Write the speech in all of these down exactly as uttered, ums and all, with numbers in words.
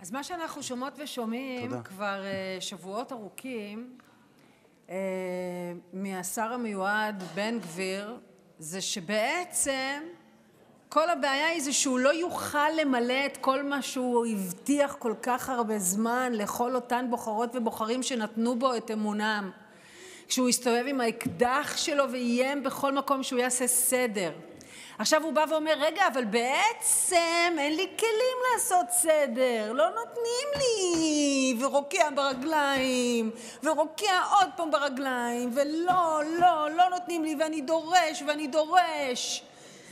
אז מה שאנחנו שומעות ושומעים תודה. כבר uh, שבועות ארוכים uh, מהשר המיועד בן גביר, זה שבעצם כל הבעיה היא זה שהוא לא יוכל למלא את כל מה שהוא הבטיח כל כך הרבה זמן לכל אותן בוחרות ובוחרים שנתנו בו את אמונם. כשהוא הסתובב עם האקדח שלו ואיים בכל מקום שהוא יעשה סדר. עכשיו הוא בא ואומר, רגע, אבל בעצם אין לי כלים לעשות סדר, לא נותנים לי, ורוקע ברגליים, ורוקע עוד פעם ברגליים, ולא, לא, לא נותנים לי, ואני דורש, ואני דורש.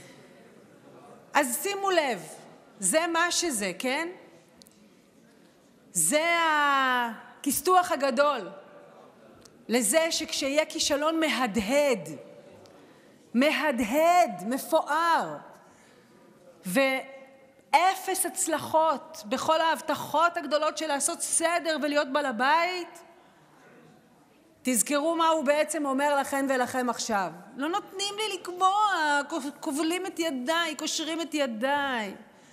אז שימו לב, זה מה שזה, כן? זה הכיסתוח הגדול, לזה שכשיהיה כישלון מהדהד, מהדהד, מפואר, ואפס הצלחות בכל ההבטחות הגדולות של לעשות סדר ולהיות בעל הבית, תזכרו מה הוא בעצם אומר לכם ולכם עכשיו. לא נותנים לי לקבוע, כובלים את ידיי, קושרים את ידיי.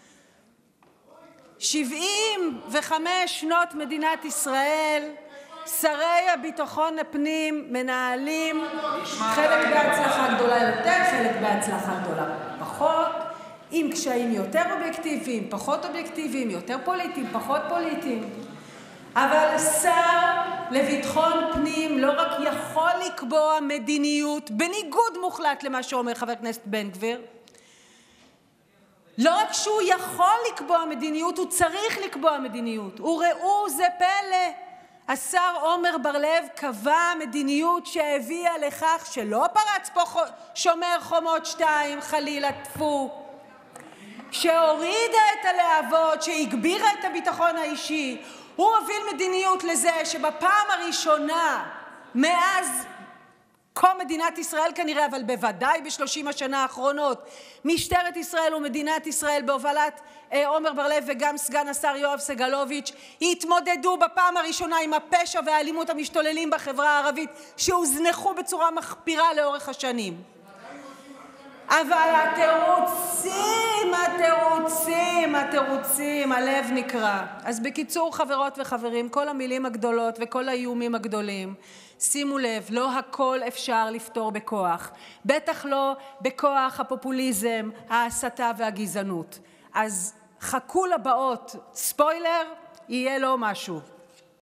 שבעים וחמש שנות מדינת ישראל, שרי הביטחון הפנים מנהלים חלק בהצלחה גדולה יותר, חלק בהצלחה גדולה פחות, עם קשיים יותר אובייקטיביים, פחות אובייקטיביים, יותר פוליטיים, פחות פוליטיים. אבל שר לביטחון פנים לא רק יכול לקבוע מדיניות, בניגוד מוחלט למה שאומר חבר הכנסת בן גביר, לא רק שהוא יכול לקבוע מדיניות, הוא צריך לקבוע מדיניות. וראו זה פלא, השר עומר בר-לב קבע מדיניות שהביאה לכך שלא פרץ פה שומר חומות שתיים, חלילה טפו, שהורידה את הלהבות, שהגבירה את הביטחון האישי. הוא הוביל מדיניות לזה שבפעם הראשונה מאז קום מדינת ישראל כנראה, אבל בוודאי בשלושים השנה האחרונות, משטרת ישראל ומדינת ישראל בהובלת אה, עומר בר-לב וגם סגן השר יואב סגלוביץ' התמודדו בפעם הראשונה עם הפשע והאלימות המשתוללים בחברה הערבית שהוזנחו בצורה מחפירה לאורך השנים. אבל התירוצים, התירוצים, התירוצים, הלב נקרע. אז בקיצור, חברות וחברים, כל המילים הגדולות וכל האיומים הגדולים, שימו לב, לא הכל אפשר לפתור בכוח. בטח לא בכוח הפופוליזם, ההסתה והגזענות. אז חכו לבאות, ספוילר, יהיה לו משהו.